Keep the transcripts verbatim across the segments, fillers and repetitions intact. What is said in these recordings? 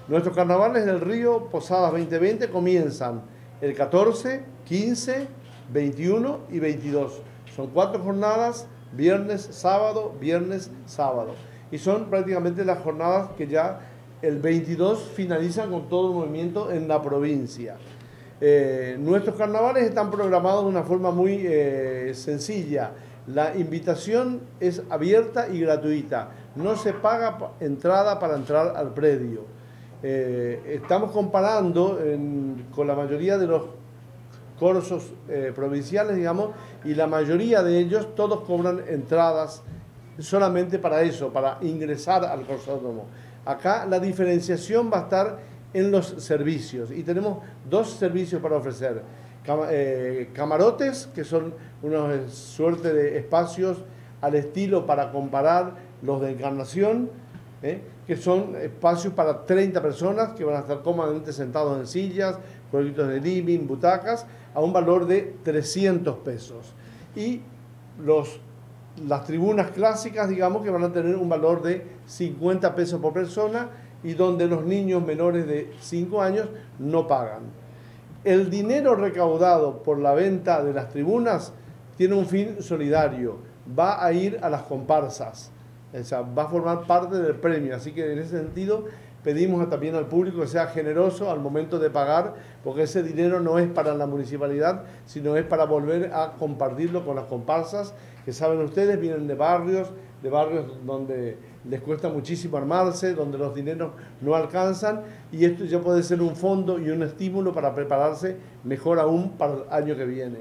Nuestros carnavales del Río Posadas veinte veinte comienzan el catorce, quince, veintiuno y veintidós. Son cuatro jornadas, viernes, sábado, viernes, sábado. Y son prácticamente las jornadas que ya el veintidós finalizan con todo el movimiento en la provincia. Eh, nuestros carnavales están programados de una forma muy eh, sencilla. La invitación es abierta y gratuita. No se paga entrada para entrar al predio. Eh, estamos comparando en, con la mayoría de los cursos eh, provinciales, digamos, y la mayoría de ellos todos cobran entradas solamente para eso, para ingresar al cursódromo. Acá la diferenciación va a estar en los servicios y tenemos dos servicios para ofrecer. Cam eh, camarotes, que son una suerte de espacios al estilo para comparar los de Encarnación, ¿eh? que son espacios para treinta personas que van a estar cómodamente sentados en sillas, jueguitos de living, butacas, a un valor de trescientos pesos. Y los, las tribunas clásicas, digamos, que van a tener un valor de cincuenta pesos por persona y donde los niños menores de cinco años no pagan. El dinero recaudado por la venta de las tribunas tiene un fin solidario, va a ir a las comparsas, o sea, va a formar parte del premio, así que en ese sentido pedimos también al público que sea generoso al momento de pagar, porque ese dinero no es para la municipalidad, sino es para volver a compartirlo con las comparsas, que saben ustedes, vienen de barrios, de barrios donde les cuesta muchísimo armarse, donde los dineros no alcanzan, y esto ya puede ser un fondo y un estímulo para prepararse mejor aún para el año que viene.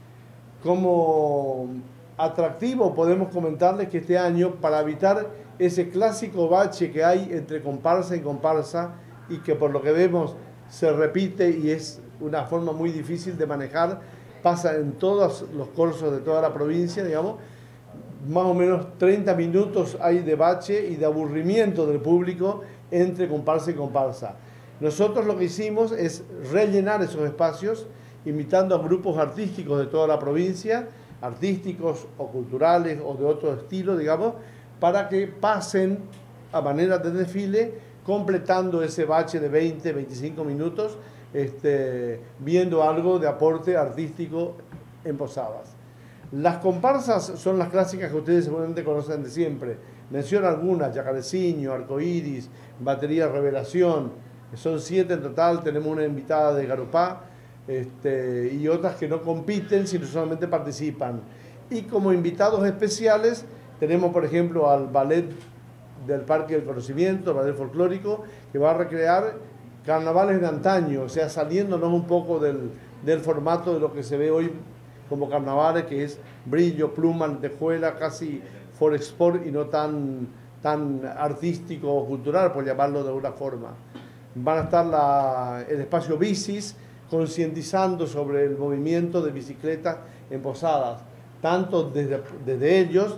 Como atractivo podemos comentarles que este año, para evitar ese clásico bache que hay entre comparsa y comparsa, y que por lo que vemos se repite y es una forma muy difícil de manejar, pasa en todos los cursos de toda la provincia, digamos, más o menos treinta minutos hay de bache y de aburrimiento del público entre comparsa y comparsa. Nosotros lo que hicimos es rellenar esos espacios, invitando a grupos artísticos de toda la provincia, artísticos o culturales o de otro estilo, digamos, para que pasen a manera de desfile, completando ese bache de veinte, veinticinco minutos, este, viendo algo de aporte artístico en Posadas. Las comparsas son las clásicas que ustedes seguramente conocen de siempre. Menciono algunas: Yacareciño, Arcoíris, Batería Revelación. Son siete en total, tenemos una invitada de Garupá, este, y otras que no compiten, sino solamente participan. Y como invitados especiales tenemos, por ejemplo, al Ballet del Parque del Conocimiento, el Ballet Folclórico, que va a recrear carnavales de antaño, o sea, saliéndonos un poco del, del formato de lo que se ve hoy como carnavales, que es brillo, pluma, lentejuela, casi forexport y no tan, tan artístico o cultural, por llamarlo de alguna forma. Van a estar la, el espacio bicis, concientizando sobre el movimiento de bicicletas en Posadas, tanto desde, desde ellos,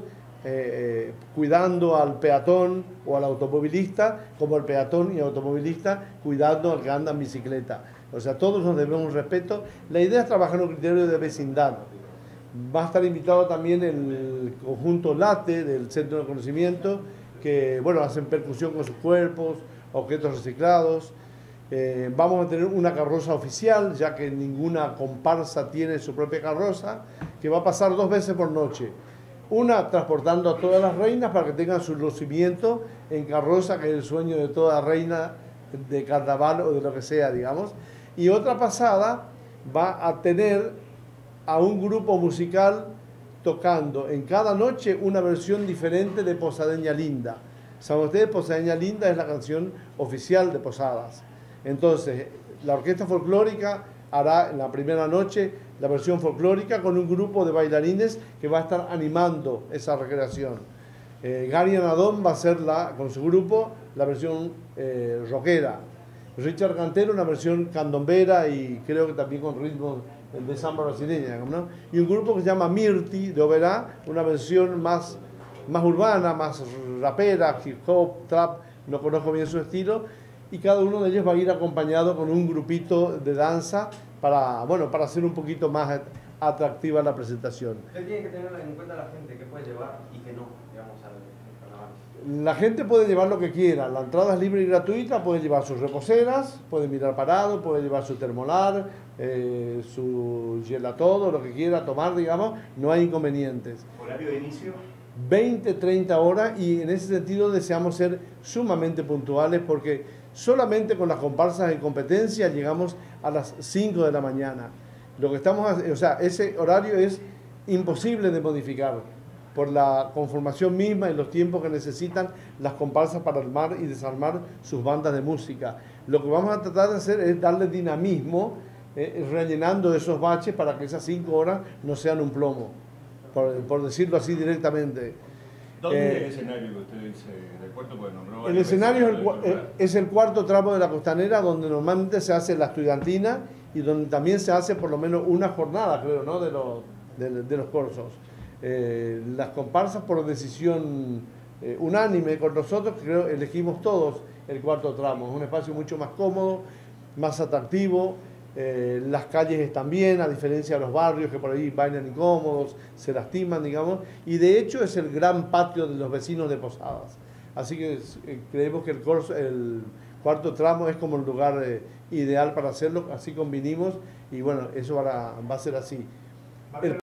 eh, cuidando al peatón o al automovilista, como el peatón y el automovilista cuidando al que anda en bicicleta. O sea, todos nos debemos respeto. La idea es trabajar en un criterio de vecindad. Va a estar invitado también el conjunto Late del Centro de Conocimiento, que, bueno, hacen percusión con sus cuerpos, objetos reciclados. Eh, vamos a tener una carroza oficial, ya que ninguna comparsa tiene su propia carroza, que va a pasar dos veces por noche. Una transportando a todas las reinas para que tengan su lucimiento en carroza, que es el sueño de toda reina de carnaval o de lo que sea, digamos. Y otra pasada va a tener a un grupo musical tocando en cada noche una versión diferente de Posadeña Linda. Saben ustedes, Posadeña Linda es la canción oficial de Posadas. Entonces, la orquesta folclórica hará en la primera noche la versión folclórica con un grupo de bailarines que va a estar animando esa recreación. Eh, Gary Anadón va a hacer la, con su grupo la versión eh, rockera. Richard Cantero una versión candombera y creo que también con ritmos de samba brasileña, ¿no? Y un grupo que se llama Mirti de Oberá, una versión más, más urbana, más rapera, hip hop, trap, no conozco bien su estilo, y cada uno de ellos va a ir acompañado con un grupito de danza para, bueno, para hacer un poquito más atractiva la presentación. ¿Qué tiene que tener en cuenta la gente que puede llevar y que no, digamos, al carnaval? La gente puede llevar lo que quiera, la entrada es libre y gratuita, puede llevar sus reposeras, puede mirar parado, puede llevar su termolar, eh, su gelatodo, lo que quiera tomar, digamos, no hay inconvenientes. ¿Horario de inicio? veinte, treinta horas, y en ese sentido deseamos ser sumamente puntuales porque solamente con las comparsas en competencia llegamos a las cinco de la mañana. Lo que estamos, o sea, ese horario es imposible de modificar por la conformación misma y los tiempos que necesitan las comparsas para armar y desarmar sus bandas de música. Lo que vamos a tratar de hacer es darle dinamismo, eh, rellenando esos baches para que esas cinco horas no sean un plomo, por, por decirlo así directamente. ¿Dónde Eh, es el escenario que usted dice del puerto? Pues nombró el escenario es veces, el, eh, es el cuarto tramo de la Costanera, donde normalmente se hace la estudiantina y donde también se hace por lo menos una jornada, creo, ¿no? de, los, de, de los cursos. Eh, las comparsas por decisión eh, unánime con nosotros, creo, elegimos todos el cuarto tramo. Es un espacio mucho más cómodo, más atractivo. Eh, las calles están bien, a diferencia de los barrios que por ahí bailan incómodos, se lastiman, digamos. Y de hecho es el gran patio de los vecinos de Posadas. Así que eh, creemos que el, corso, el cuarto tramo es como el lugar eh, ideal para hacerlo. Así convinimos y bueno, eso va a, va a ser así. El